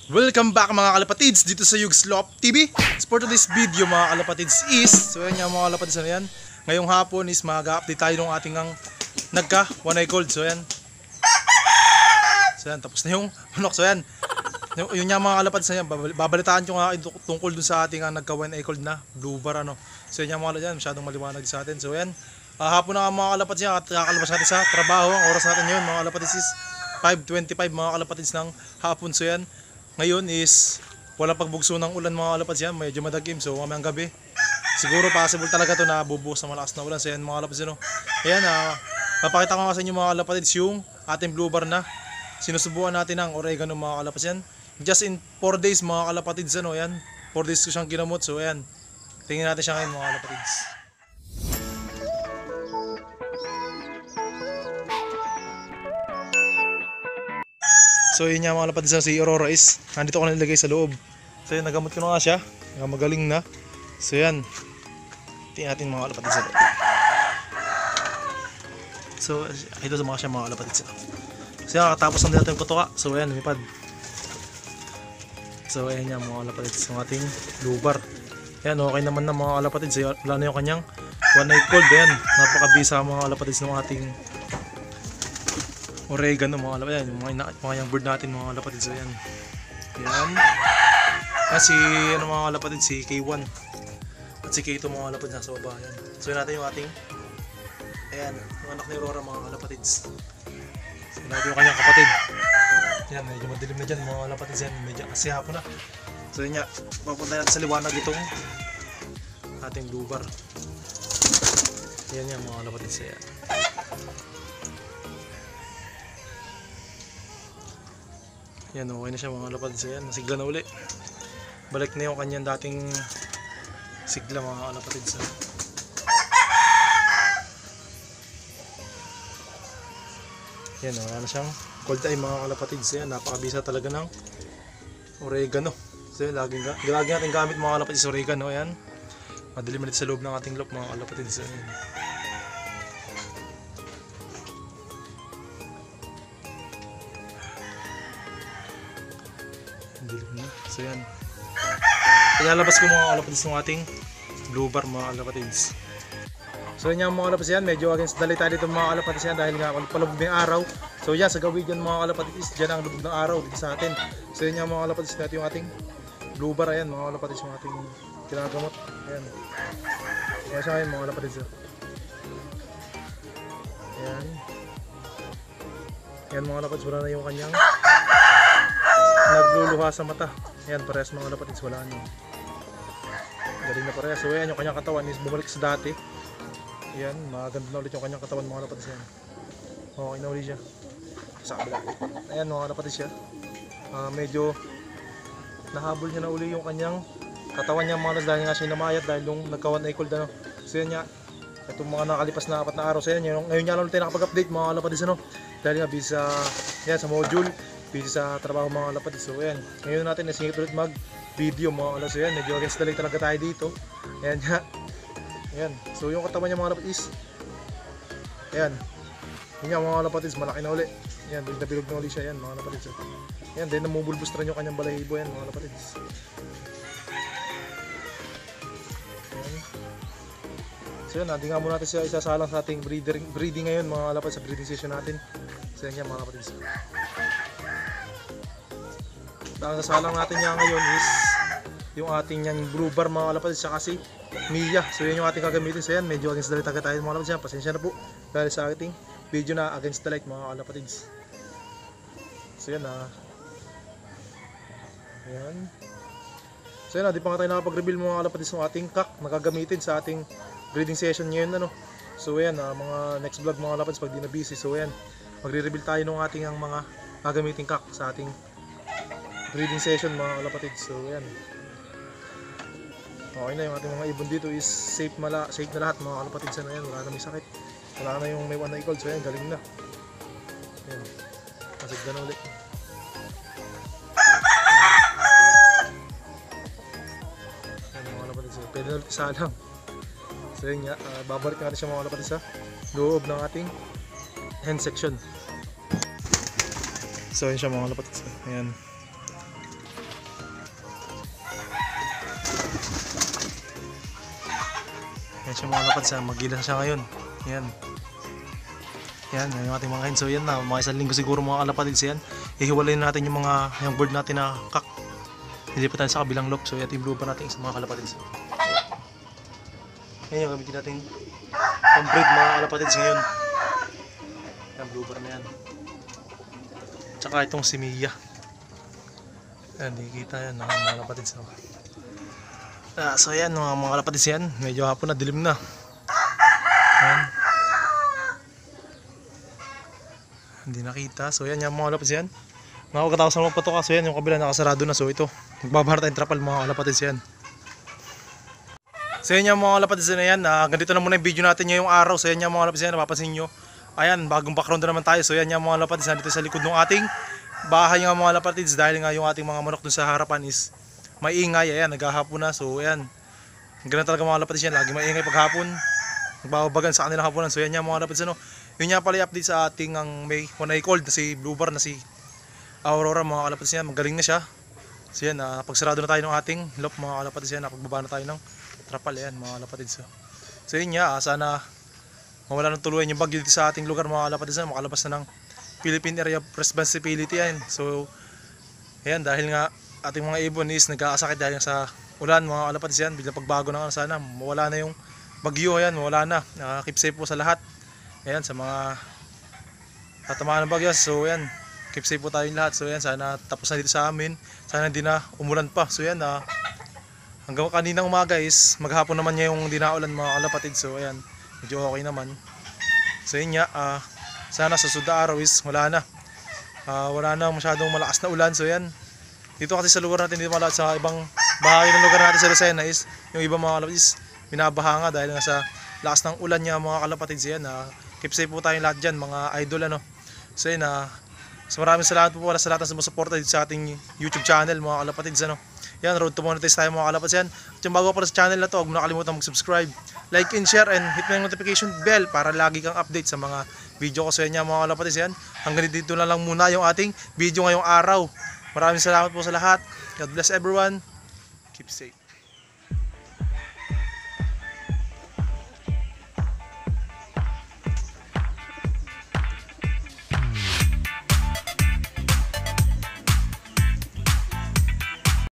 Welcome back mga kalapatids dito sa Yugslop TV. For today's video mga kalapatids is, so yan nga mga kalapatids na yan. Ngayong hapon is mag-update tayo ng ating nagka one eye cold. So yan. So yan, tapos na yung manok. So yan. Yun nga mga kalapatids na yan. Babalitaan ko nga tungkol dun sa ating nagka one eye cold na blue bar ano. So yan mga kalapatids yan, masyadong maliwanag sa atin. So yan. Hapon na mga kalapatids yan at kakalabas natin sa trabaho. Ang oras natin yun mga kalapatids is 5:25 mga kalapatids ng hapon. So yan. Ngayon is wala pagbugso ng ulan mga kalapatids yan, medyo madagim. So mamayang gabi siguro possible talaga to na bubuhos ng malakas na ulan. So yan mga kalapatids ano. Ayan, papakita ko nga sa inyo mga kalapatids yung ating blue bar na sinusubukan natin ng oregano mga kalapatids yan. Just in 4 days mga kalapatids ano. Yan, 4 days ko siyang ginamot. So ayan, tingnan natin siya ngayon mga kalapatids. So yun nga mga kalapatids, si Aurora is nandito ko na nilagay sa loob. So yun, nagamot ko na nga siya, magaling na. So yan, tingnan natin mga kalapatids. So ito sa mga siya mga kalapatids. So yan, katapos na natin yung kutuka. So yan, lumipad. So ayan nga mga kalapatids, yung ating blue bar. Yan, okay naman na mga kalapatids. Wala na yung kanyang one eye cold. Yan, napakabisa mga kalapatids ng ating oregano mga kalapatids. Mga young bird natin mga kalapatids. So yan. Yan. Kasi ano mga kalapatids, si K1 at si K2 mga kalapatids nasa baba. Yan. So yan natin yung ating, ayan, yung anak ni Aurora mga kalapatids. So yan natin yung kanyang kapatid. Yan, medyo madilim na dyan mga kalapatids. Yan, medyo kasi hapon na. So yan nga, papunta natin sa liwanag itong ating blue bar. Yan yan mga kalapatids. Yan. Yan, okay na siya mga kalapatids. Yan, nasigla na uli. Balik na yung kanyang dating sigla mga kalapatids. Yan, wala na siyang cold eye mga kalapatids. Yan, napakabisa talaga ng oregano. So yan, lagi natin gamit mga kalapatids oregano. Yan, madilim ulit sa loob ng ating loop mga kalapatids. Yan. So yan, ilalabas ko mga kalapatids ng ating blue bar mga kalapatids. So yan yung mga kalapatids yan, medyo against the light tayo dito mga kalapatids yan dahil nga palubog ng araw. So yan, sa gawin dyan mga kalapatids, dyan ang lubog ng araw dito sa atin. So yan yung mga kalapatids natin yung ating blue bar. Ayan mga kalapatids yung ating kinagamot. Ayan, ayan siya ngayon mga kalapatids. Ayan, ayan mga kalapatids, wala na yung kanyang nagluluha sa mata. Ayan, parehas mga kalapatids, wala nyo. Galing na parehas. So ayan, yung kanyang katawan is bumalik sa dati. Ayan, maganda na ulit yung kanyang katawan mga kalapatids. Ayan, okay na ulit siya sa kabila. Ayan mga kalapatids siya, medyo nahabol niya na uli yung kanyang katawan niya mga kalapatids dahil nga siya namayat dahil nung nagka-one eye cold ano. So yan nga, itong mga nakalipas na 4 na araw. So yan, ngayon nga lang ulit tayo nakapag-update mga kalapatids ano, dahil nga busy sa, yan, sa module, busy sa trabaho mga kalapatids. So yan, ngayon natin nasingit ulit mag video mga kalapatids. So yan, medyo against the light talaga tayo dito. Ayan nga, ayan. So yung katawan niya mga kalapatids, ayan, yun nga mga kalapatids, malaki na uli. Ayan, bilog na uli siya. Ayan mga kalapatids. Ayan, then namubulbos na rin yung kanyang balahibo. Ayan mga kalapatids. Ayan. So yan, hindi nga muna natin siya isasalang sa ating breeding ngayon mga kalapatids, sa breeding session natin. So yan mga kalapatids. Ang sasalang natin niya ngayon is yung ating yung blue bar mga kalapatids, saka si Mia. So yan yung ating gagamitin. So yan, medyo against the light tayo mga kalapatids. Pasensya na po dahil sa ating video na against the light mga kalapatids. So yan ayan. So yan, di pa nga tayo nakapag-reveal mga kalapatids ng ating kak na gagamitin sa ating breeding session ngayon ano. So yan, mga next vlog mga kalapatids pag di na busy. So yan, magre-reveal tayo ng ating mga gagamitin kak sa ating breeding session mga kalapatids. So yan, okay na yung ating mga ibon dito is safe na lahat mga kalapatids. Ano yan, wala na may sakit, wala na yung may one eye cold. So yan, galing na. Yan, masig na ulit. Yan mga kalapatids, pwede na ulit isalang. So yun nga, babalik natin siya mga kalapatids sa loob ng ating hen section. So yun siya mga kalapatids. Ayan. Yan siya mga kalapatids, magilan siya ngayon. Yan. Yan yung ating mga hen. So yan na, mga isang linggo siguro mga kalapatids yan. Ihiwalayin natin yung bird natin na kak. Nilipat natin sa kabilang loop. So yan yung blue bar natin sa mga kalapatids. Yan yung gamitin natin pang-breed mga kalapatids ngayon. Yan, blue bar na yan. Tsaka itong si Mia. Yan, nakikita yan mga kalapatids. So yan mga kalapatids yan. Medyo hapon na, dilim na. Yan. Hindi nakita. So yan yung mga kalapatids yan. Nakakatakas na magpatoka. So yan yung kabila nakasarado na. So ito, magbabahar tayong trapal mga kalapatids yan. So yan yung mga kalapatids na yan. Ganito na muna yung video natin ngayong araw. So yan yung mga kalapatids yan. Napapansin nyo. Ayan, bagong background na naman tayo. So yan yung mga kalapatids dito sa likod ng ating bahay nga mga kalapatids. Dahil nga yung ating mga manok dun sa harapan is maingay. Ayan, naghahapon na. So ayan, ganun talaga mga kalapatids yan. Lagi maingay paghapon. Nagbabagan sa kanilang hapunan. So yan yung mga kalapatids. Yun nga pala i-update sa ating ang may one eye cold na si Blue Bar na si Aurora mga kalapatids yan. Magaling na siya. So yan, pagsarado na tayo ng ating loop mga kalapatids yan. Pagbaba na tayo ng trapal yan mga kalapatids. So yun nga, sana mawala ng tuluyan yung bagyo dito sa ating lugar mga kalapatids. Makalabas na ng Philippine Area of Responsibility yan. So ayan, dahil nga ating mga ibon is nagkakasakit dahil sa ulan mga kalapatids yan. Biglang pagbago na nga, sana mawala na yung bagyo yan, mawala na. Keep safe po sa lahat. Ayan, sa mga tatamaan ng bagyo. So ayan, keep safe po tayong lahat. So ayan, sana tapos na dito sa amin. Sana hindi na umulan pa. So ayan, hanggang kaninang umaga is maghapon naman niya yung dinaulan mga kalapatids. So ayan, medyo okay naman. So yun nga, sana sa susunod na araw is wala na masyadong malakas na ulan. So yan, dito kasi sa lugar natin, dito malakas sa ibang bahagi ng lugar natin sa Lucena is yung ibang mga kalapatids binabaha nga dahil nga sa lakas ng ulan niya mga kalapatids. Yan, keep safe po tayong lahat dyan mga idol ano. So yun, so maraming salamat po pala sa lahat ng sumusuporta dito sa ating YouTube channel mga kalapatids ano. Yan, road to monetize tayo mga kalapatids yan. At yung bago pa sa channel na to, huwag mo nakalimutan mag-subscribe, like and share, and hit mo yung notification bell para lagi kang update sa mga video ko. So yan mga kalapatids yan. Hanggang dito na lang muna yung ating video ngayong araw. Maraming salamat po sa lahat. God bless everyone. Keep safe.